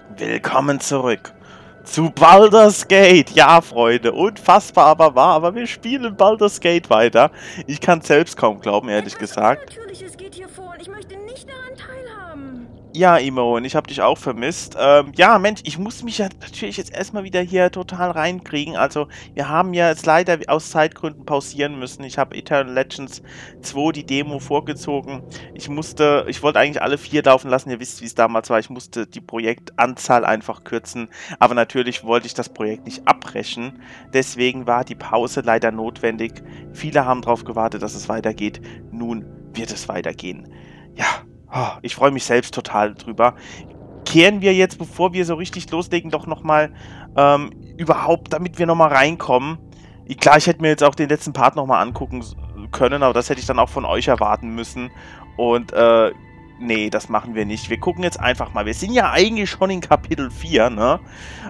Willkommen zurück zu Baldur's Gate. Ja, Freunde, unfassbar aber wahr, aber wir spielen Baldur's Gate weiter. Ich kann es selbst kaum glauben, ehrlich gesagt. Natürliches geht hier vor und ich möchte nicht daran teilhaben. Ja, Imo, ich habe dich auch vermisst. Ja, Mensch, ich muss mich ja natürlich jetzt erstmal wieder hier total reinkriegen. Also, wir haben ja jetzt leider aus Zeitgründen pausieren müssen. Ich habe Eternal Legends 2 die Demo vorgezogen. Ich wollte eigentlich alle 4 laufen lassen. Ihr wisst, wie es damals war. Ich musste die Projektanzahl einfach kürzen. Aber natürlich wollte ich das Projekt nicht abbrechen. Deswegen war die Pause leider notwendig. Viele haben darauf gewartet, dass es weitergeht. Nun wird es weitergehen. Ja. Oh, ich freue mich selbst total drüber. Kehren wir jetzt, bevor wir so richtig loslegen, doch nochmal überhaupt, damit wir nochmal reinkommen. Klar, ich hätte mir jetzt auch den letzten Part nochmal angucken können, aber das hätte ich dann auch von euch erwarten müssen. Und nee, das machen wir nicht. Wir gucken jetzt einfach mal. Wir sind ja eigentlich schon in Kapitel 4, ne?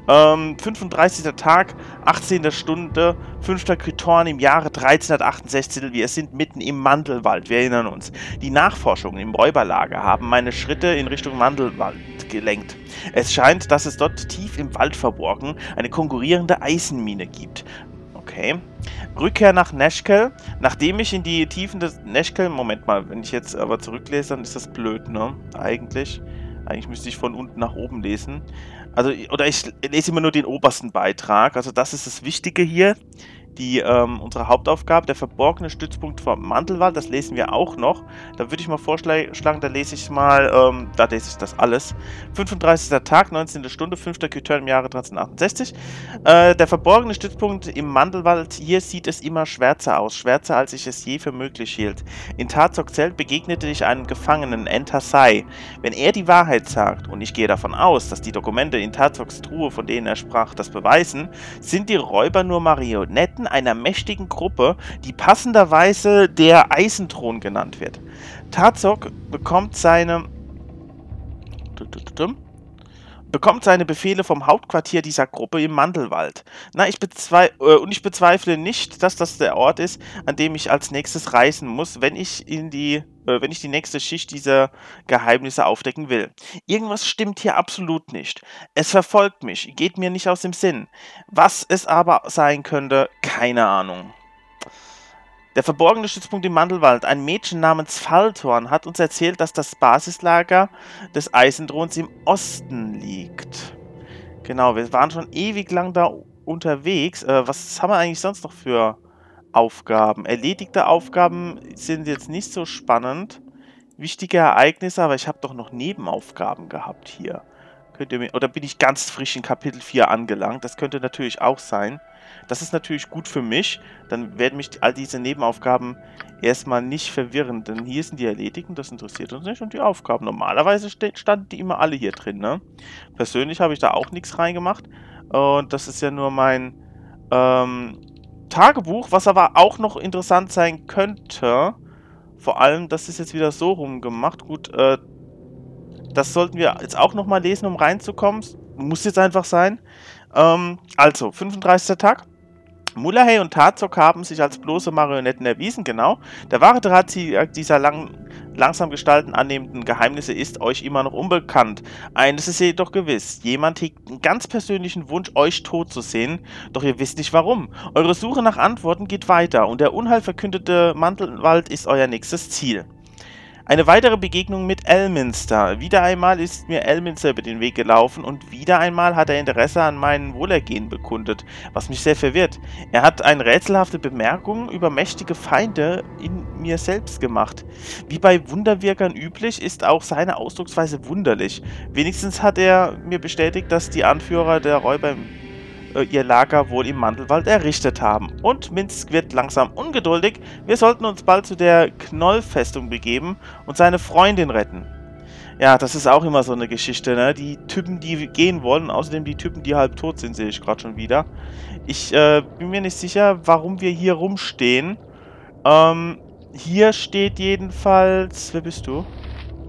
35. Tag, 18. Stunde, 5. Krythorn im Jahre 1368. Wir sind mitten im Mandelwald, wir erinnern uns. Die Nachforschungen im Räuberlager haben meine Schritte in Richtung Mandelwald gelenkt. Es scheint, dass es dort tief im Wald verborgen eine konkurrierende Eisenmine gibt. Okay. Rückkehr nach Nashkel. Nachdem ich in die Tiefen des Nashkel... Moment mal, wenn ich jetzt aber zurücklese, dann ist das blöd, ne? Eigentlich müsste ich von unten nach oben lesen. Also, oder ich lese immer nur den obersten Beitrag. Also das ist das Wichtige hier. Unsere Hauptaufgabe, der verborgene Stützpunkt vom Mandelwald, das lesen wir auch noch. Da würde ich mal vorschlagen, da lese ich das alles. 35. Tag, 19. Stunde, 5. Krythorn im Jahre 1368. Der verborgene Stützpunkt im Mandelwald, hier sieht es immer schwärzer aus, schwärzer als ich es je für möglich hielt. In Tarzok Zelt begegnete ich einem Gefangenen, Entasai. Wenn er die Wahrheit sagt, und ich gehe davon aus, dass die Dokumente in Tarzoks Truhe, von denen er sprach, das beweisen, sind die Räuber nur Marionetten einer mächtigen Gruppe, die passenderweise der Eisenthron genannt wird. Tarzok bekommt seine Befehle vom Hauptquartier dieser Gruppe im Mandelwald. Ich bezweifle nicht, dass das der Ort ist, an dem ich als nächstes reisen muss, wenn ich die nächste Schicht dieser Geheimnisse aufdecken will. Irgendwas stimmt hier absolut nicht. Es verfolgt mich, geht mir nicht aus dem Sinn. Was es aber sein könnte, keine Ahnung. Der verborgene Stützpunkt im Mandelwald. Ein Mädchen namens Falthorn hat uns erzählt, dass das Basislager des Eisenthrons im Osten liegt. Genau, wir waren schon ewig lang da unterwegs. Was haben wir eigentlich sonst noch für Aufgaben? Erledigte Aufgaben sind jetzt nicht so spannend. Wichtige Ereignisse, aber ich habe doch noch Nebenaufgaben gehabt hier. Oder bin ich ganz frisch in Kapitel 4 angelangt? Das könnte natürlich auch sein. Das ist natürlich gut für mich. Dann werden mich all diese Nebenaufgaben erstmal nicht verwirren. Denn hier sind die erledigt und das interessiert uns nicht. Und die Aufgaben, normalerweise standen die immer alle hier drin, ne? Persönlich habe ich da auch nichts reingemacht. Und das ist ja nur mein Tagebuch, was aber auch noch interessant sein könnte. Vor allem, das ist jetzt wieder so rumgemacht. Gut, das sollten wir jetzt auch nochmal lesen, um reinzukommen. Muss jetzt einfach sein. Also, 35. Tag. Mullahay und Tarzok haben sich als bloße Marionetten erwiesen, genau. Der wahre Draht dieser langsam Gestalten annehmenden Geheimnisse ist euch immer noch unbekannt. Eines ist jedoch gewiss. Jemand hegt einen ganz persönlichen Wunsch, euch tot zu sehen, doch ihr wisst nicht warum. Eure Suche nach Antworten geht weiter und der unheilverkündete Mandelwald ist euer nächstes Ziel. Eine weitere Begegnung mit Elminster. Wieder einmal ist mir Elminster über den Weg gelaufen und wieder einmal hat er Interesse an meinem Wohlergehen bekundet, was mich sehr verwirrt. Er hat eine rätselhafte Bemerkung über mächtige Feinde in mir selbst gemacht. Wie bei Wunderwirkern üblich, ist auch seine Ausdrucksweise wunderlich. Wenigstens hat er mir bestätigt, dass die Anführer der Räuber ihr Lager wohl im Mandelwald errichtet haben. Und Minsc wird langsam ungeduldig. Wir sollten uns bald zu der Knoll-Festung begeben und seine Freundin retten. Ja, das ist auch immer so eine Geschichte, ne? Die Typen, die gehen wollen, außerdem die Typen, die halb tot sind, sehe ich gerade schon wieder. Ich bin mir nicht sicher, warum wir hier rumstehen. Hier steht jedenfalls... Wer bist du?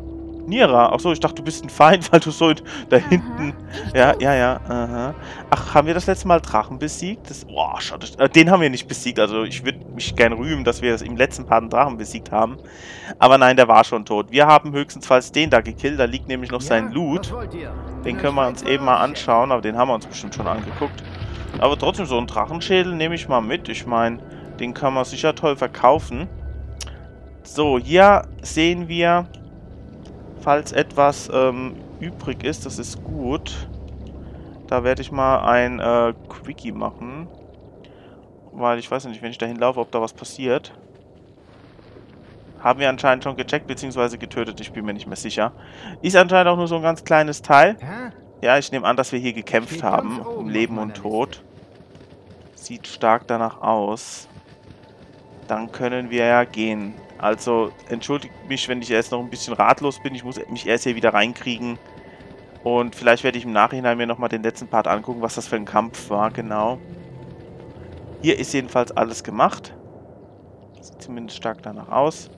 Nira. Achso, ich dachte, du bist ein Feind, weil du so da hinten... Ja, ja, ja. Aha. Ach, haben wir das letzte Mal Drachen besiegt? Das, boah, schade. Den haben wir nicht besiegt. Also ich würde mich gern rühmen, dass wir das im letzten Part einen Drachen besiegt haben. Aber nein, der war schon tot. Wir haben höchstens den da gekillt. Da liegt nämlich noch sein Loot. Den können wir uns eben mal anschauen. Aber den haben wir uns bestimmt schon angeguckt. Aber trotzdem, so einen Drachenschädel nehme ich mal mit. Ich meine, den kann man sicher toll verkaufen. So, hier sehen wir... Falls etwas übrig ist, das ist gut. Da werde ich mal ein Quickie machen. Weil ich weiß nicht, wenn ich da hinlaufe, ob da was passiert. Haben wir anscheinend schon gecheckt, beziehungsweise getötet. Ich bin mir nicht mehr sicher. Ist anscheinend auch nur so ein ganz kleines Teil. Ja, ich nehme an, dass wir hier gekämpft haben. Um Leben und Tod. Sieht stark danach aus. Dann können wir ja gehen. Also, entschuldigt mich, wenn ich erst noch ein bisschen ratlos bin. Ich muss mich erst hier wieder reinkriegen. Und vielleicht werde ich im Nachhinein mir nochmal den letzten Part angucken, was das für ein Kampf war, genau. Hier ist jedenfalls alles gemacht. Sieht zumindest stark danach aus.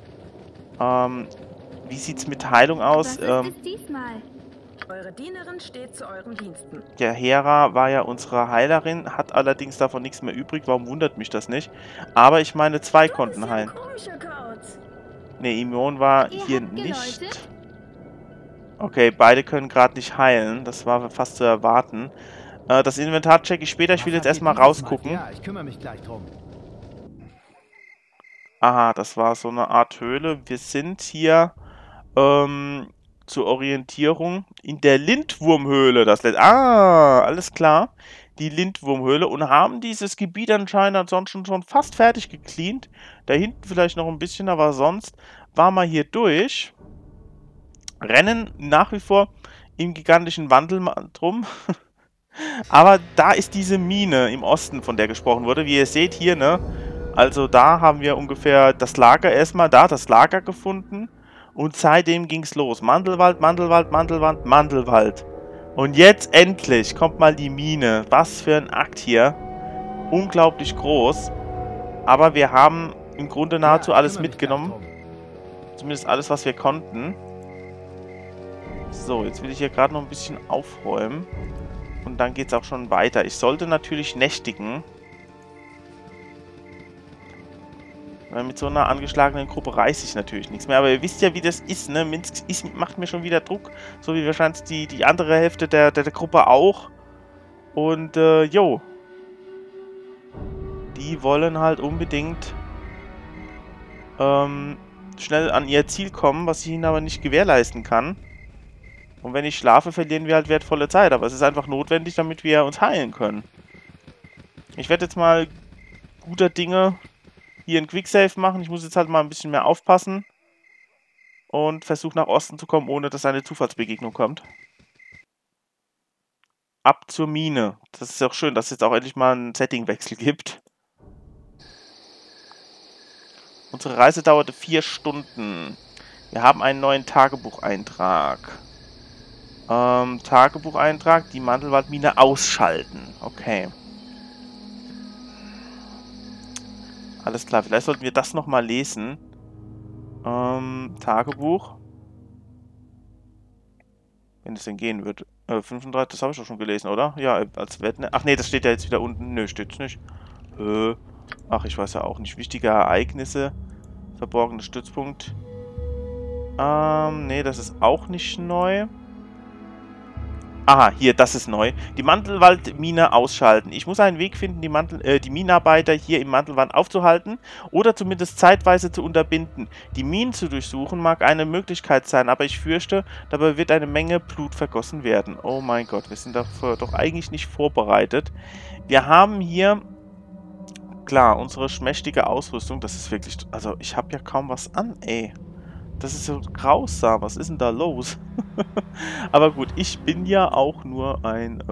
Wie sieht es mit Heilung aus? Was ist es diesmal? Eure Dienerin steht zu euren Diensten. Ja, Hera war ja unsere Heilerin, hat allerdings davon nichts mehr übrig. Warum wundert mich das nicht? Aber ich meine, 2 konnten heilen. Ne, Immun war hier nicht. Okay, beide können gerade nicht heilen. Das war fast zu erwarten. Das Inventar checke ich später. Ich will jetzt erstmal rausgucken. Ja, ich kümmere mich gleich drum. Aha, das war so eine Art Höhle. Wir sind hier zur Orientierung in der Lindwurmhöhle. Alles klar. Die Lindwurmhöhle und haben dieses Gebiet anscheinend ansonsten schon fast fertig gecleant. Da hinten vielleicht noch ein bisschen, aber sonst waren wir hier durch. Rennen nach wie vor im gigantischen Wandel drum. Aber da ist diese Mine im Osten, von der gesprochen wurde. Wie ihr seht hier, ne? Also da haben wir ungefähr das Lager erstmal, das Lager gefunden. Und seitdem ging es los. Mandelwald, Mandelwald, Mandelwald, Mandelwald. Und jetzt endlich kommt mal die Mine. Was für ein Akt hier. Unglaublich groß. Aber wir haben im Grunde nahezu alles mitgenommen. Zumindest alles, was wir konnten. So, jetzt will ich hier gerade noch ein bisschen aufräumen. Und dann geht es auch schon weiter. Ich sollte natürlich nächtigen. Weil mit so einer angeschlagenen Gruppe reiße ich natürlich nichts mehr. Aber ihr wisst ja, wie das ist, ne? Minsk macht mir schon wieder Druck. So wie wahrscheinlich die andere Hälfte der Gruppe auch. Und, jo. Die wollen halt unbedingt schnell an ihr Ziel kommen, was ich ihnen aber nicht gewährleisten kann. Und wenn ich schlafe, verlieren wir halt wertvolle Zeit. Aber es ist einfach notwendig, damit wir uns heilen können. Ich werde jetzt mal guter Dinge hier ein Quicksave machen. Ich muss jetzt halt mal ein bisschen mehr aufpassen. Und versuche nach Osten zu kommen, ohne dass eine Zufallsbegegnung kommt. Ab zur Mine. Das ist auch schön, dass es jetzt auch endlich mal einen Settingwechsel gibt. Unsere Reise dauerte 4 Stunden. Wir haben einen neuen Tagebucheintrag. Tagebucheintrag, die Mandelwaldmine ausschalten. Okay. Alles klar, vielleicht sollten wir das nochmal lesen. Tagebuch. Wenn es denn gehen wird. 35, das habe ich doch schon gelesen, oder? Ja, als Wetten. Ach nee, das steht ja jetzt wieder unten. Nö, steht's nicht. Ach, ich weiß ja auch nicht. Wichtige Ereignisse. Verborgener Stützpunkt. Nee, das ist auch nicht neu. Aha, hier, das ist neu. Die Mandelwaldmine ausschalten. Ich muss einen Weg finden, die Minenarbeiter hier im Mandelwald aufzuhalten oder zumindest zeitweise zu unterbinden. Die Minen zu durchsuchen mag eine Möglichkeit sein, aber ich fürchte, dabei wird eine Menge Blut vergossen werden. Oh mein Gott, wir sind dafür doch eigentlich nicht vorbereitet. Wir haben hier, klar, unsere schmächtige Ausrüstung. Das ist wirklich, also ich habe ja kaum was an, ey. Das ist so grausam. Was ist denn da los? Aber gut, ich bin ja auch nur ein,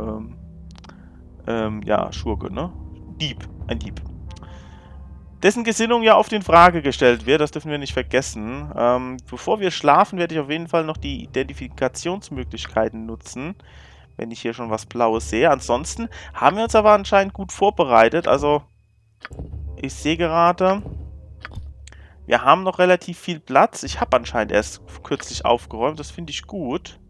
ja, Schurke, ne? Ein Dieb. Dessen Gesinnung ja oft in Frage gestellt wird, das dürfen wir nicht vergessen. Bevor wir schlafen, werde ich auf jeden Fall noch die Identifikationsmöglichkeiten nutzen, wenn ich hier schon was Blaues sehe. Ansonsten haben wir uns aber anscheinend gut vorbereitet. Also, ich sehe gerade, Wir haben noch relativ viel Platz. Ich habe anscheinend erst kürzlich aufgeräumt. Das finde ich gut.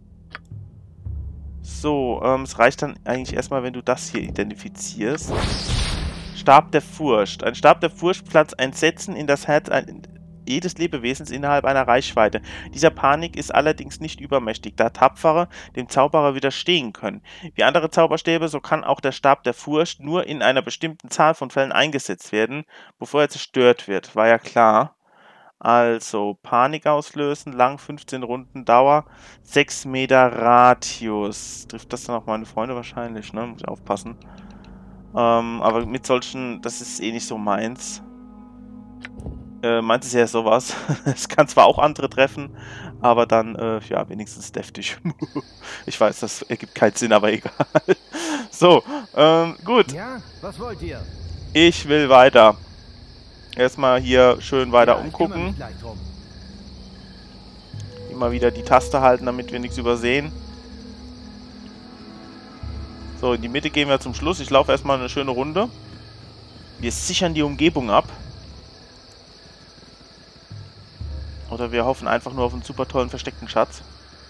So, es reicht dann eigentlich erstmal, wenn du das hier identifizierst. Stab der Furcht. Ein Stab der Furcht pflanzt ein Setzen in das Herz jedes Lebewesens innerhalb einer Reichweite. Dieser Panik ist allerdings nicht übermächtig, da Tapfere dem Zauberer widerstehen können. Wie andere Zauberstäbe, so kann auch der Stab der Furcht nur in einer bestimmten Zahl von Fällen eingesetzt werden, bevor er zerstört wird. War ja klar. Also, Panik auslösen, lang 15 Runden Dauer, 6 Meter Radius. Trifft das dann auch meine Freunde wahrscheinlich, ne? Muss ich aufpassen. Aber mit solchen, das ist eh nicht so meins. Meins ist ja sowas. Es kann zwar auch andere treffen, aber dann, ja, wenigstens deftig. Ich weiß, das ergibt keinen Sinn, aber egal. So, gut. Ja, was wollt ihr? Ich will weiter. Erstmal hier schön weiter Ja, ich kümmere mich umgucken. gleich drum. Immer wieder die Taste halten, damit wir nichts übersehen. So, in die Mitte gehen wir zum Schluss. Ich laufe erstmal eine schöne Runde. Wir sichern die Umgebung ab. Oder wir hoffen einfach nur auf einen super tollen versteckten Schatz.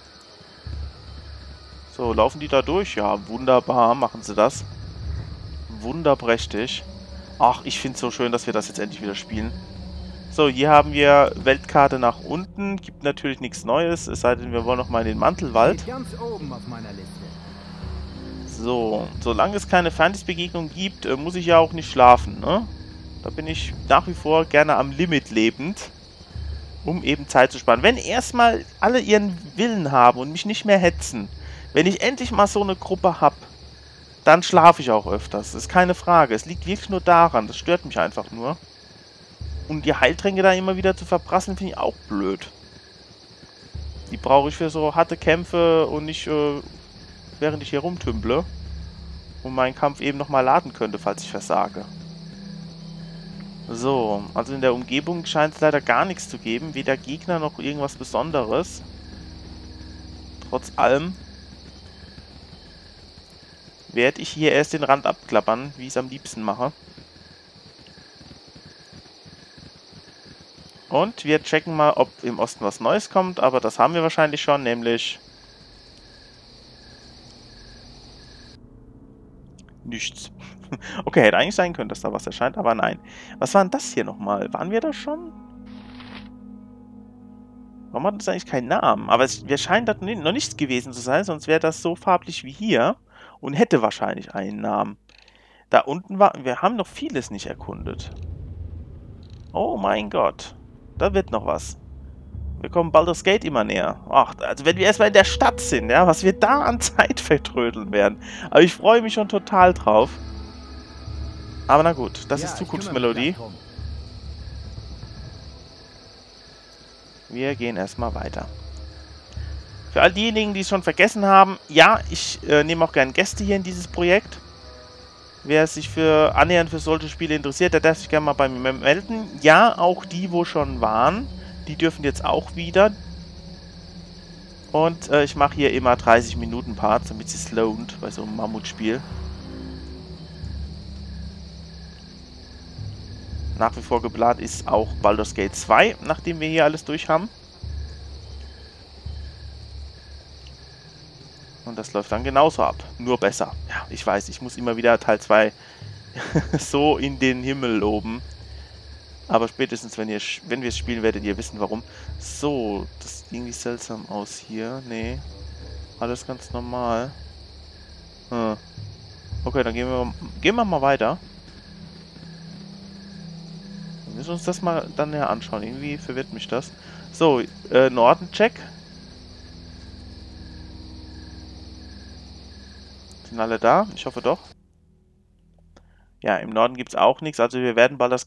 So, laufen die da durch? Ja, wunderbar machen sie das. Wunderprächtig. Ach, ich finde es so schön, dass wir das jetzt endlich wieder spielen. So, hier haben wir Weltkarte nach unten. Gibt natürlich nichts Neues, es sei denn, wir wollen noch mal in den Mantelwald. Steht ganz oben auf meiner Liste. So, solange es keine Feindesbegegnung gibt, muss ich ja auch nicht schlafen, ne? Da bin ich nach wie vor gerne am Limit lebend, um eben Zeit zu sparen. Wenn erstmal alle ihren Willen haben und mich nicht mehr hetzen, wenn ich endlich mal so eine Gruppe habe, dann schlafe ich auch öfters. Das ist keine Frage. Es liegt wirklich nur daran. Das stört mich einfach nur. Und die Heiltränke da immer wieder zu verprasseln, finde ich auch blöd. Die brauche ich für so harte Kämpfe und nicht, während ich hier rumtümple. Und meinen Kampf eben nochmal laden könnte, falls ich versage. So, also in der Umgebung scheint es leider gar nichts zu geben. Weder Gegner noch irgendwas Besonderes. Trotz allem werde ich hier erst den Rand abklappern, wie ich es am liebsten mache. Und wir checken mal, ob im Osten was Neues kommt, aber das haben wir wahrscheinlich schon, nämlich nichts. Okay, hätte eigentlich sein können, dass da was erscheint, aber nein. Was war denn das hier nochmal? Waren wir da schon? Warum hat das eigentlich keinen Namen? Aber wir scheinen da noch nichts gewesen zu sein, sonst wäre das so farblich wie hier und hätte wahrscheinlich einen Namen. Da unten war... Wir haben noch vieles nicht erkundet. Oh mein Gott. Da wird noch was. Wir kommen Baldur's Gate immer näher. Ach, also wenn wir erstmal in der Stadt sind, ja, was wir da an Zeit vertrödeln werden. Aber ich freue mich schon total drauf. Aber na gut, das ist Zukunftsmelodie. Wir gehen erstmal weiter. Für all diejenigen, die es schon vergessen haben, ja, ich nehme auch gerne Gäste hier in dieses Projekt. Wer sich annähernd für solche Spiele interessiert, der darf sich gerne mal bei mir melden. Ja, auch die, wo schon waren, die dürfen jetzt auch wieder. Und ich mache hier immer 30 Minuten Parts, damit es sich lohnt bei so einem Mammutspiel. Nach wie vor geplant ist auch Baldur's Gate 2, nachdem wir hier alles durch haben. Und das läuft dann genauso ab. Nur besser. Ja, ich weiß, ich muss immer wieder Teil 2 so in den Himmel loben. Aber spätestens, wenn wir es spielen, werdet ihr wissen, warum. So, das sieht irgendwie seltsam aus hier. Nee, alles ganz normal. Okay, dann gehen wir mal weiter. Wir müssen uns das mal dann näher anschauen. Irgendwie verwirrt mich das. So, Norden-Check. Sind alle da? Ich hoffe doch. Ja, im Norden gibt es auch nichts. Also wir werden Baldur's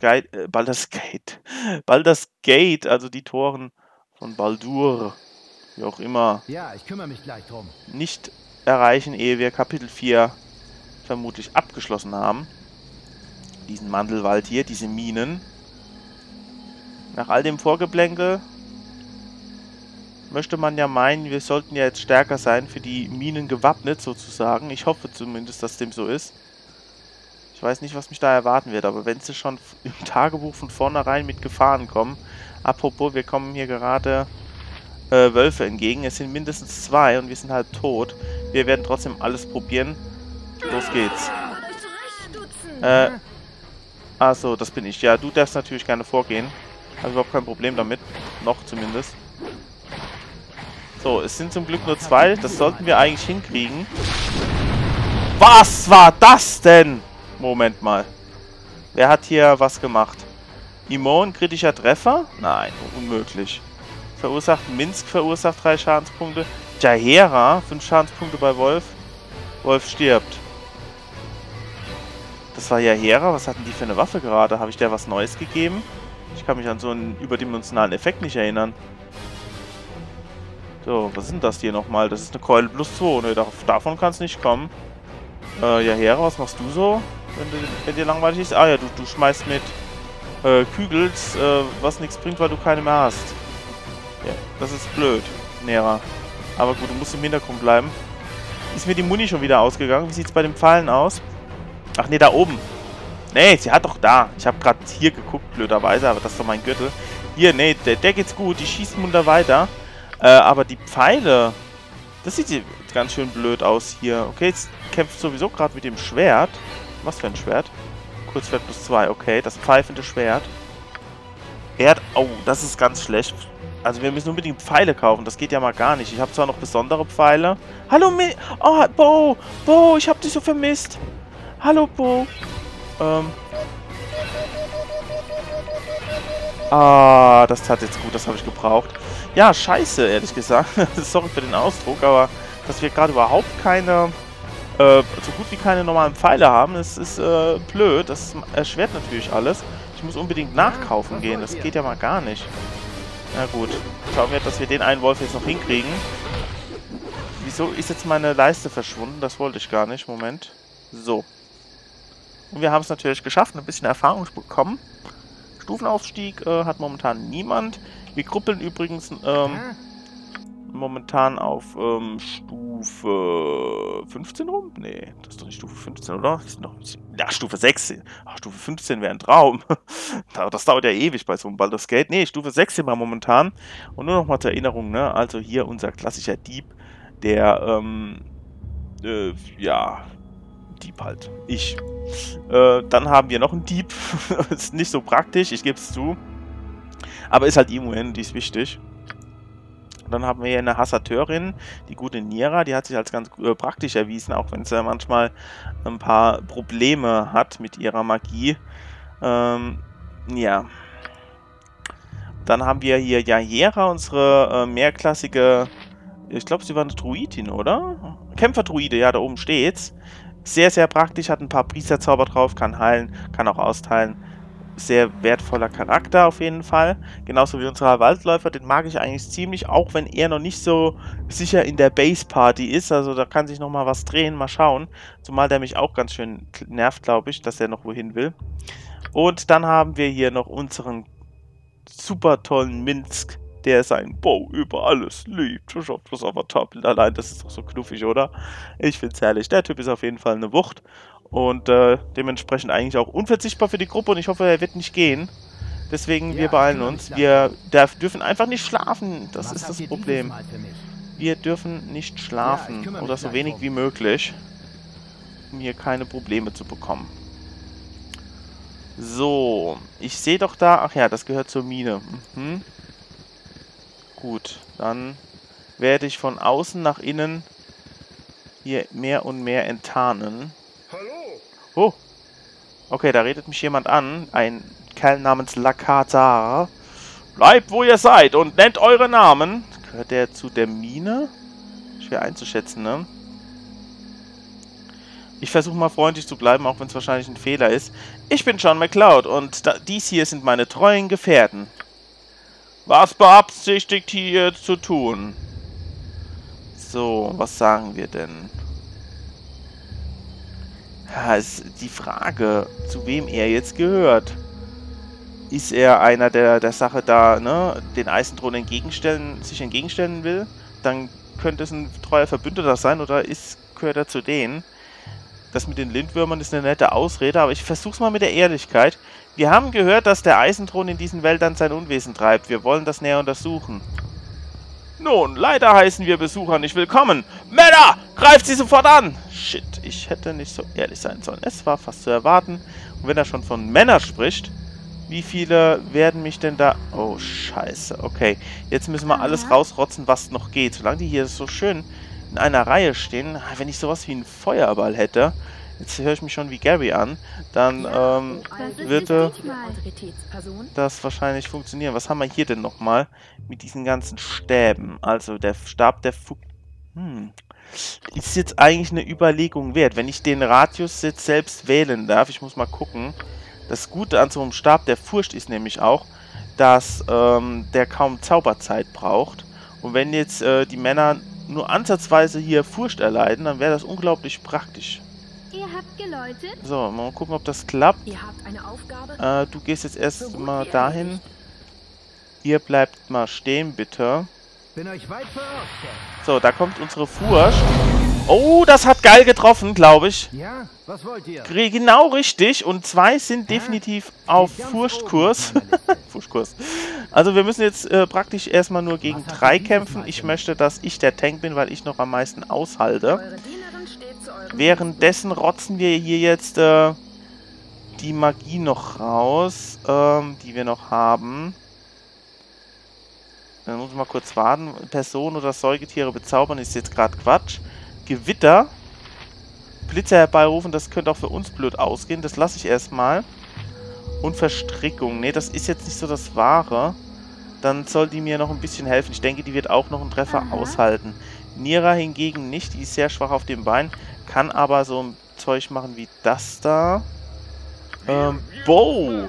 Gate, also die Toren von Baldur, wie auch immer, Ja, ich kümmere mich gleich drum. nicht erreichen, ehe wir Kapitel 4 vermutlich abgeschlossen haben. Diesen Mandelwald hier, diese Minen. Nach all dem Vorgeplänkel möchte man ja meinen, wir sollten ja jetzt stärker sein, für die Minen gewappnet sozusagen. Ich hoffe zumindest, dass dem so ist. Ich weiß nicht, was mich da erwarten wird, aber wenn sie schon im Tagebuch von vornherein mit Gefahren kommen, Apropos, wir kommen hier gerade Wölfe entgegen. Es sind mindestens 2 und wir sind halb tot. Wir werden trotzdem alles probieren. Los geht's. Achso, das bin ich. Ja, du darfst natürlich gerne vorgehen. Habe überhaupt kein Problem damit. Noch zumindest. So, es sind zum Glück nur 2. Das sollten wir eigentlich hinkriegen. Was war das denn? Moment mal. Wer hat hier was gemacht? Imon, kritischer Treffer? Nein, unmöglich. Minsk verursacht 3 Schadenspunkte. Jaheira, 5 Schadenspunkte bei Wolf. Wolf stirbt. Das war Jaheira. Was hatten die für eine Waffe gerade? Habe ich der was Neues gegeben? Ich kann mich an so einen überdimensionalen Effekt nicht erinnern. So, was ist denn das hier nochmal? Das ist eine Keule plus 2. Ne, davon kann es nicht kommen. Jaheira, was machst du so? Wenn dir langweilig ist? Ah ja, du schmeißt mit Kügels, was nichts bringt, weil du keine mehr hast. Ja, das ist blöd, Nera. Aber gut, du musst im Hintergrund bleiben. Ist mir die Muni schon wieder ausgegangen? Wie sieht es bei den Pfeilen aus? Ach nee, da oben. Nee, sie hat doch da. Ich habe gerade hier geguckt, blöderweise, aber das ist doch mein Gürtel. Hier, nee, der geht's gut. Die schießt munter weiter. Aber die Pfeile, das sieht ganz schön blöd aus hier. Okay, jetzt kämpft sowieso gerade mit dem Schwert. Was für ein Schwert? Kurzschwert plus 2, okay. Das pfeifende Schwert. Oh, das ist ganz schlecht. Also wir müssen unbedingt Pfeile kaufen. Das geht ja mal gar nicht. Ich habe zwar noch besondere Pfeile. Hallo, oh, Bo! Bo, ich habe dich so vermisst. Hallo, Bo. Ah, das tat jetzt gut. Das habe ich gebraucht. Ja, scheiße, ehrlich gesagt. Sorry für den Ausdruck, aber dass wir gerade überhaupt keine, so gut wie keine normalen Pfeile haben, das ist blöd. Das erschwert natürlich alles. Ich muss unbedingt nachkaufen gehen. Das geht ja mal gar nicht. Na gut. Schauen wir, dass wir den einen Wolf jetzt noch hinkriegen. Wieso ist jetzt meine Leiste verschwunden? Das wollte ich gar nicht. Moment. So. Und wir haben es natürlich geschafft, ein bisschen Erfahrung bekommen. Stufenaufstieg hat momentan niemand. Wir gruppeln übrigens momentan auf Stufe 15 rum? Nee, das ist doch nicht Stufe 15, oder? Das ist noch, ja, Stufe 16. Ach, Stufe 15 wäre ein Traum. Das dauert ja ewig bei so einem Baldur's Gate. Nee, Stufe 16 war momentan. Und nur noch mal zur Erinnerung, ne? Also hier unser klassischer Dieb, der, ja, Dieb halt. Ich. Dann haben wir noch einen Dieb. Ist nicht so praktisch, ich gebe es zu. Aber ist halt immun, die ist wichtig. Dann haben wir hier eine Hassateurin, die gute Nira, die hat sich als ganz praktisch erwiesen, auch wenn sie manchmal ein paar Probleme hat mit ihrer Magie. Ja. Dann haben wir hier Jaheira, unsere mehrklassige, ich glaube, sie war eine Druidin, oder? Kämpferdruide, ja, da oben steht's. Sehr, sehr praktisch, hat ein paar Priesterzauber drauf, kann heilen, kann auch austeilen. Sehr wertvoller Charakter auf jeden Fall. Genauso wie unser Waldläufer, den mag ich eigentlich ziemlich, auch wenn er noch nicht so sicher in der Base-Party ist. Also da kann sich nochmal was drehen, mal schauen. Zumal der mich auch ganz schön nervt, glaube ich, dass er noch wohin will. Und dann haben wir hier noch unseren super tollen Minsk, der sein Bow über alles liebt. Schaut das Avatarbild allein, das ist doch so knuffig, oder? Ich find's herrlich. Der Typ ist auf jeden Fall eine Wucht. Und dementsprechend eigentlich auch unverzichtbar für die Gruppe. Und ich hoffe, er wird nicht gehen. Deswegen, wir beeilen uns. Wir dürfen einfach nicht schlafen. Das ist das Problem. Wir dürfen nicht schlafen. Oder so wenig wie möglich. Um hier keine Probleme zu bekommen. So. Ich sehe doch da... Ach ja, das gehört zur Mine. Mhm. Gut. Dann werde ich von außen nach innen hier mehr und mehr enttarnen. Oh, okay, da redet mich jemand an. Ein Kerl namens Lakatar. Bleibt, wo ihr seid und nennt eure Namen. Gehört der zu der Mine? Schwer einzuschätzen, ne? Ich versuche mal freundlich zu bleiben, auch wenn es wahrscheinlich ein Fehler ist. Ich bin John McCloud und dies hier sind meine treuen Gefährten. Was beabsichtigt ihr zu tun? So, was sagen wir denn? Ja, ist die Frage, zu wem er jetzt gehört. Ist er einer, der der Sache da, ne, den Eisenthron sich entgegenstellen will? Dann könnte es ein treuer Verbündeter sein, oder gehört er zu denen? Das mit den Lindwürmern ist eine nette Ausrede, aber ich versuch's mal mit der Ehrlichkeit. Wir haben gehört, dass der Eisenthron in diesen Wäldern sein Unwesen treibt. Wir wollen das näher untersuchen. Nun, leider heißen wir Besucher nicht willkommen. Männer, greift sie sofort an! Shit, ich hätte nicht so ehrlich sein sollen. Es war fast zu erwarten. Und wenn er schon von Männern spricht, wie viele werden mich denn da... Oh, scheiße. Okay, jetzt müssen wir alles rausrotzen, was noch geht. Solange die hier so schön in einer Reihe stehen, wenn ich sowas wie einen Feuerball hätte, jetzt höre ich mich schon wie Gary an, dann würde das wahrscheinlich funktionieren. Was haben wir hier denn nochmal mit diesen ganzen Stäben? Also der Stab der ist jetzt eigentlich eine Überlegung wert. Wenn ich den Radius jetzt selbst wählen darf, ich muss mal gucken. Das Gute an so einem Stab der Furcht ist nämlich auch, dass der kaum Zauberzeit braucht. Und wenn jetzt die Männer nur ansatzweise hier Furcht erleiden, dann wäre das unglaublich praktisch. Ihr habt geläutet? So, mal gucken, ob das klappt. Ihr habt eine Aufgabe. Du gehst jetzt erst mal dahin. Ihr bleibt mal stehen, bitte. Bin euch weit voraus, Chef. So, da kommt unsere Furcht. Oh, das hat geil getroffen, glaube ich. Ja? Was wollt ihr? Genau richtig. Und 2 sind definitiv auf Furchtkurs. Furchtkurs. Also wir müssen jetzt praktisch erstmal nur gegen 3 kämpfen. Ich möchte, dass ich der Tank bin, weil ich noch am meisten aushalte. Eure Dienerin steht zu eurem Währenddessen rotzen wir hier jetzt die Magie noch raus, die wir noch haben. Dann muss ich mal kurz warten. Personen oder Säugetiere bezaubern ist jetzt gerade Quatsch. Gewitter. Blitze herbeirufen, das könnte auch für uns blöd ausgehen. Das lasse ich erstmal. Und Verstrickung. Ne, das ist jetzt nicht so das Wahre. Dann soll die mir noch ein bisschen helfen. Ich denke, die wird auch noch einen Treffer aushalten. Nira hingegen nicht. Die ist sehr schwach auf dem Bein. Kann aber so ein Zeug machen wie das da. Bo.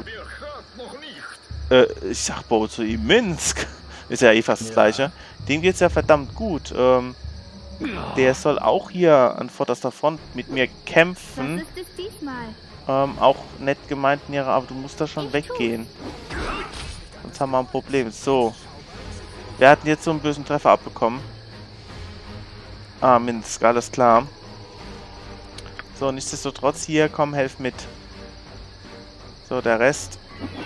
Ich sag Bo zu ihm. Minsk. Ist ja eh fast das Gleiche. Dem geht's ja verdammt gut. Der soll auch hier an vorderster Front mit mir kämpfen. Was ist es diesmal? Auch nett gemeint, Nira, aber du musst da schon weggehen. Sonst haben wir ein Problem. So. Wer hat denn jetzt so einen bösen Treffer abbekommen? Ah, Minsk, alles klar. So, nichtsdestotrotz hier, komm, helf mit. So, der Rest.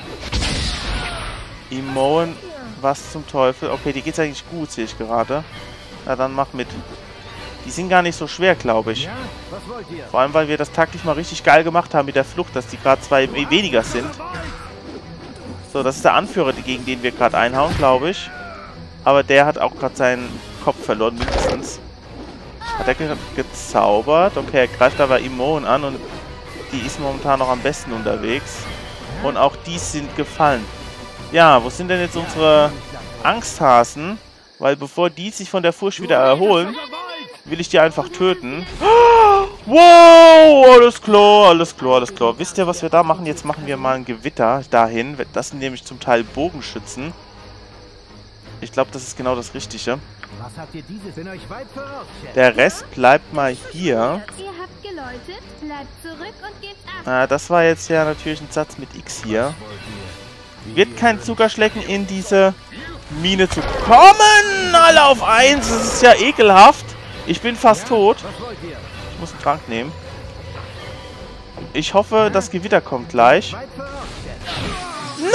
Imoen, was zum Teufel? Okay, die geht's eigentlich gut, sehe ich gerade. Na, dann mach mit. Die sind gar nicht so schwer, glaube ich. Ja? Was wollt ihr? Vor allem, weil wir das taktisch mal richtig geil gemacht haben mit der Flucht, dass die gerade 2 weniger sind. So, das ist der Anführer, gegen den wir gerade einhauen, glaube ich. Aber der hat auch gerade seinen Kopf verloren, mindestens. Hat er gezaubert? Okay, er greift aber Imoen an und die ist momentan noch am besten unterwegs. Und auch die sind gefallen. Ja, wo sind denn jetzt unsere Angsthasen? Weil bevor die sich von der Furcht wieder erholen, will ich die einfach töten. Wow, alles klar, alles klar, alles klar. Wisst ihr, was wir da machen? Jetzt machen wir mal ein Gewitter dahin. Das sind nämlich zum Teil Bogenschützen. Ich glaube, das ist genau das Richtige. Was habt ihr dieses? Bin euch weit voraus, Chef. Der Rest bleibt mal hier. Ihr habt geläutet? Bleibt zurück und gebt ab. Das war jetzt ja natürlich ein Satz mit X hier. Wird kein Zuckerschlecken in diese Mine zu kommen. Alle auf 1. Das ist ja ekelhaft. Ich bin fast tot. Was wollt ihr? Ich muss einen Trank nehmen. Ich hoffe, das Gewitter kommt gleich. Weit voraus, Chef.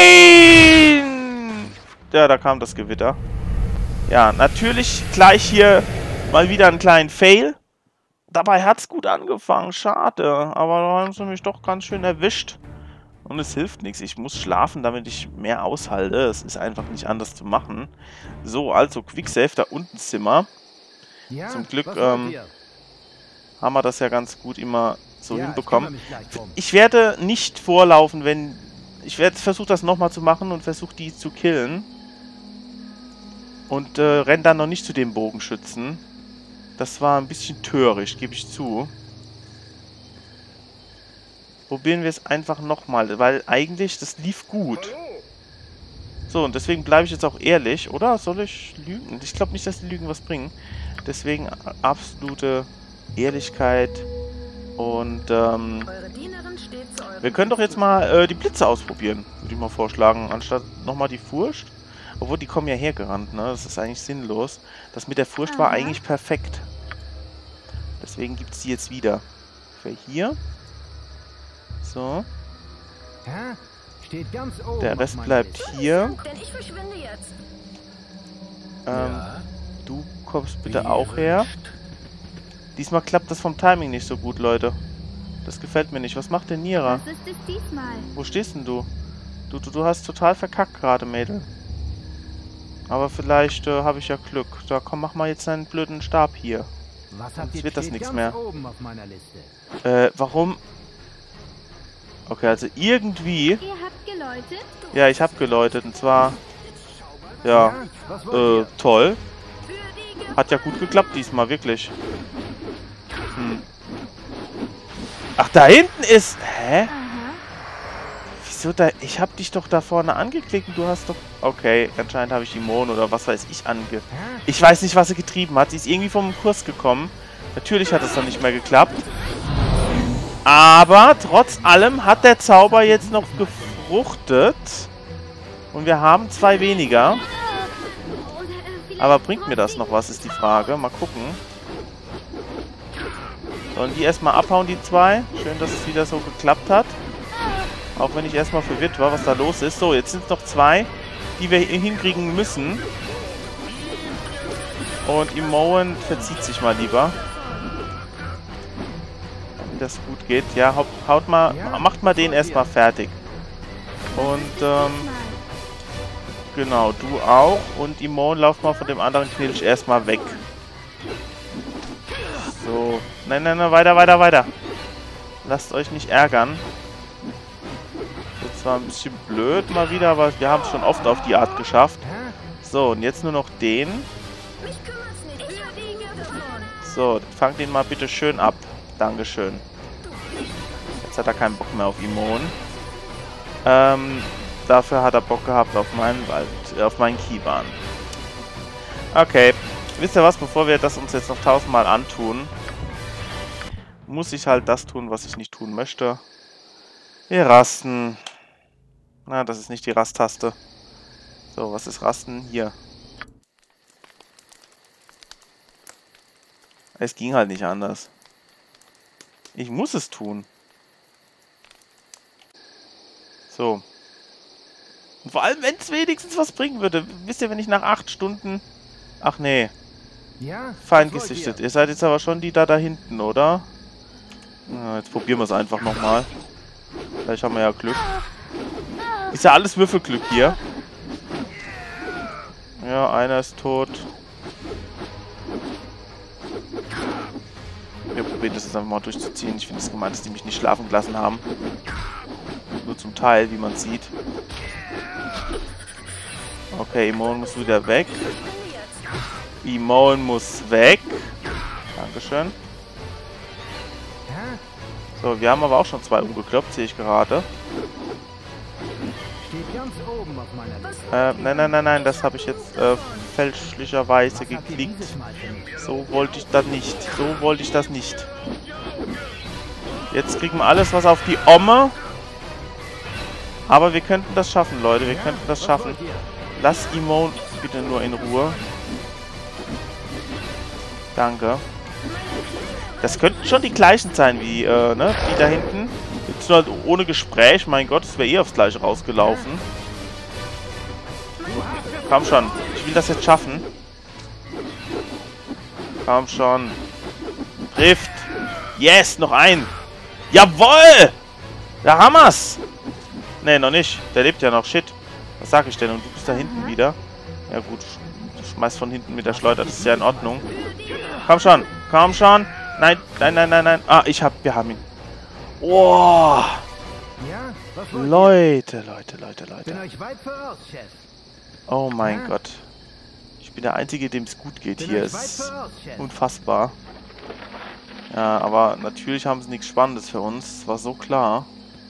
Nein! Ja, da kam das Gewitter. Ja, natürlich gleich hier mal wieder einen kleinen Fail. Dabei hat es gut angefangen. Schade. Aber da haben sie mich doch ganz schön erwischt. Und es hilft nichts. Ich muss schlafen, damit ich mehr aushalte. Es ist einfach nicht anders zu machen. So, also Quicksave, da unten Zimmer. Ja? Zum Glück Was wollt ihr? haben wir das ja ganz gut immer so Ja, hinbekommen. ich kümmere mich gleich drum. Ich werde nicht vorlaufen, wenn... Ich werde versuchen, das nochmal zu machen und versuche, die zu killen. Und renne dann noch nicht zu dem Bogenschützen. Das war ein bisschen töricht, gebe ich zu. Probieren wir es einfach nochmal, weil eigentlich, das lief gut. So, und deswegen bleibe ich jetzt auch ehrlich, oder? Soll ich lügen? Ich glaube nicht, dass die Lügen was bringen. Deswegen absolute Ehrlichkeit. Und, Eure Dienerin steht zu eurem wir können doch jetzt mal die Blitze ausprobieren, würde ich mal vorschlagen, anstatt nochmal die Furcht. Obwohl, die kommen ja hergerannt, ne? Das ist eigentlich sinnlos. Das mit der Furcht war eigentlich perfekt. Deswegen gibt es die jetzt wieder. ungefähr hier. So. Ja, steht ganz oben. Der auf Rest meiner bleibt Liste. hier. Denn ich verschwinde jetzt. Du kommst bitte auch her. Diesmal klappt das vom Timing nicht so gut, Leute. Das gefällt mir nicht. Was macht denn Nira? Was ist es diesmal? Wo stehst denn du? Du hast total verkackt gerade, Mädel. Aber vielleicht habe ich ja Glück. Da komm, mach mal jetzt deinen blöden Stab hier. Was habt Sonst ihr wird das steht nichts ganz mehr. oben auf meiner Liste. Warum? Okay, also irgendwie... Ihr habt geläutet? Ja, ich habe geläutet. Und zwar... Ja, was wollt ihr? toll. Hat ja gut geklappt diesmal, wirklich. Ach, da hinten ist... Hä? Aha. Wieso da... Ich hab dich doch da vorne angeklickt und du hast doch... Okay, anscheinend habe ich Imon oder was weiß ich Ich weiß nicht, was sie getrieben hat. Sie ist irgendwie vom Kurs gekommen. Natürlich hat es dann nicht mehr geklappt. Aber trotz allem hat der Zauber jetzt noch gefruchtet. Und wir haben 2 weniger. Aber bringt mir das noch was, ist die Frage. Mal gucken. Sollen die erstmal abhauen, die 2? Schön, dass es wieder so geklappt hat. Auch wenn ich erstmal verwirrt war, was da los ist. So, jetzt sind es noch 2, die wir hinkriegen müssen. Und Imoen verzieht sich mal lieber. Damit das gut geht. Ja, haut mal, macht mal den erstmal fertig. Und, genau, du auch. Und Imoen, lauf mal von dem anderen Knilch erstmal weg. So. Nein, weiter. Lasst euch nicht ärgern. Das war ein bisschen blöd mal wieder, aber wir haben es schon oft auf die Art geschafft. So, und jetzt nur noch den. Mich kümmert's nicht. Ich fliege davon. So, fangt den mal bitte schön ab. Dankeschön. Jetzt hat er keinen Bock mehr auf Imon. Dafür hat er Bock gehabt auf meinen Wald, auf meinen Kiban. Okay. Wisst ihr was, bevor wir das uns jetzt noch 1000-mal antun, muss ich halt das tun, was ich nicht tun möchte. Wir rasten. Na, das ist nicht die Rast-Taste. So, was ist Rasten? Hier. Es ging halt nicht anders. Ich muss es tun. So. Und vor allem, wenn es wenigstens was bringen würde. Wisst ihr, wenn ich nach 8 Stunden... Ach nee. Ja, Fein gesichtet. Ihr seid jetzt aber schon die da hinten, oder? Na, jetzt probieren wir es einfach nochmal. Vielleicht haben wir ja Glück. Ist ja alles Würfelglück hier. Ja, einer ist tot. Wir probieren das jetzt einfach mal durchzuziehen. Ich finde es gemein, dass die mich nicht schlafen gelassen haben. Nur zum Teil, wie man sieht. Okay, Imon muss wieder weg. Imon muss weg. Dankeschön. So, wir haben aber auch schon 2 umgekloppt, sehe ich gerade. Steht ganz oben auf meiner Liste. Nein, das habe ich jetzt fälschlicherweise Was habt ihr geklickt. dieses Mal für mich? So wollte ich das nicht. So wollte ich das nicht. Jetzt kriegen wir alles, was auf die Omme. Aber wir könnten das schaffen, Leute. Wir könnten das schaffen. Lass Imon bitte nur in Ruhe. Danke. Das könnten schon die gleichen sein wie, ne? Die da hinten. Jetzt nur halt ohne Gespräch. Mein Gott, es wäre eh aufs Gleiche rausgelaufen. Komm schon. Ich will das jetzt schaffen. Komm schon. Trifft. Yes, noch ein. Jawohl! Da haben wir's. Ne, noch nicht. Der lebt ja noch. Shit. Was sag ich denn? Und du bist da hinten wieder. Ja gut. Du schmeißt von hinten mit der Schleuder. Das ist ja in Ordnung. Komm schon. Komm schon. Nein. Ah, wir haben ihn. Oh. Ja, was wollt ihr? Leute. Bin euch weit voraus, Chef. Oh mein Gott. Ich bin der Einzige, dem es gut geht Bin hier. euch Es weit ist voraus, Chef. unfassbar. Ja, aber natürlich haben sie nichts Spannendes für uns. Das war so klar.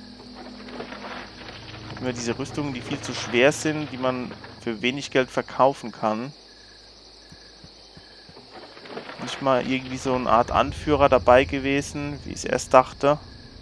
Immer diese Rüstungen, die viel zu schwer sind, die man für wenig Geld verkaufen kann. Nicht mal irgendwie so eine Art Anführer dabei gewesen, wie ich es erst dachte.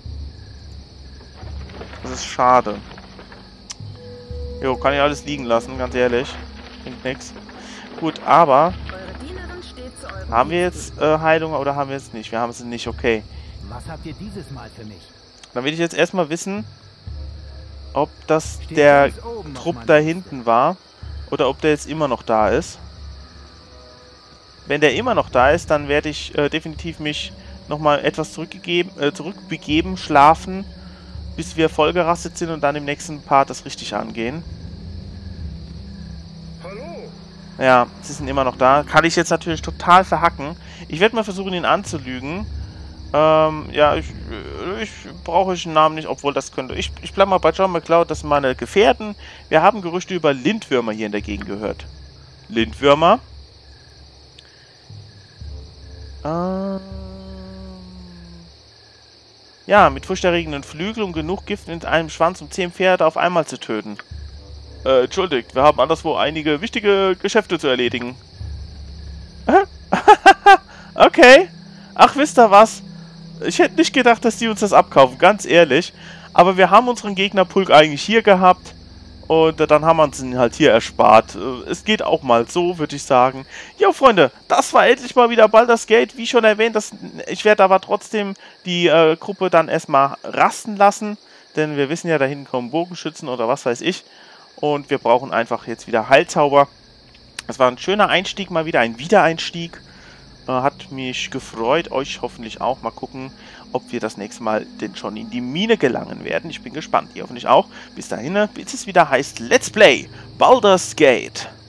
Das ist schade. Jo, kann ich alles liegen lassen, ganz ehrlich. Bringt nix. Gut, aber Eure Dienerin steht zu eurem haben wir jetzt Heilung oder haben wir es nicht? Wir haben es nicht, okay. Was habt ihr dieses Mal für mich? Dann will ich jetzt erstmal wissen, ob das der Trupp da hinten war oder ob der jetzt immer noch da ist. Wenn der immer noch da ist, dann werde ich definitiv mich nochmal etwas zurückbegeben, schlafen, bis wir vollgerastet sind und dann im nächsten Part das richtig angehen. Hallo? Ja, sie sind immer noch da. Kann ich jetzt natürlich total verhacken. Ich werde mal versuchen, ihn anzulügen. Ja, ich brauche einen Namen nicht, obwohl das könnte... Ich bleibe mal bei John McCloud, das sind meine Gefährten. Wir haben Gerüchte über Lindwürmer hier in der Gegend gehört. Lindwürmer? Ja, mit furchterregenden Flügeln und genug Gift in einem Schwanz, um 10 Pferde auf einmal zu töten. Entschuldigt, wir haben anderswo einige wichtige Geschäfte zu erledigen. Okay. Ach, wisst ihr was? Ich hätte nicht gedacht, dass die uns das abkaufen, ganz ehrlich. Aber wir haben unseren Gegnerpulk eigentlich hier gehabt. Und dann haben wir uns ihn halt hier erspart. Es geht auch mal so, würde ich sagen. Jo, Freunde, das war endlich mal wieder Baldur's Gate. Wie schon erwähnt, ich werde aber trotzdem die Gruppe dann erstmal rasten lassen. Denn wir wissen ja, da hinten kommen Bogenschützen oder was weiß ich. Und wir brauchen einfach jetzt wieder Heilzauber. Das war ein schöner Einstieg, mal wieder ein Wiedereinstieg. Hat mich gefreut, euch hoffentlich auch. Mal gucken, ob wir das nächste Mal denn schon in die Mine gelangen werden. Ich bin gespannt, ihr hoffentlich auch. Bis dahin, bis es wieder heißt Let's Play Baldur's Gate.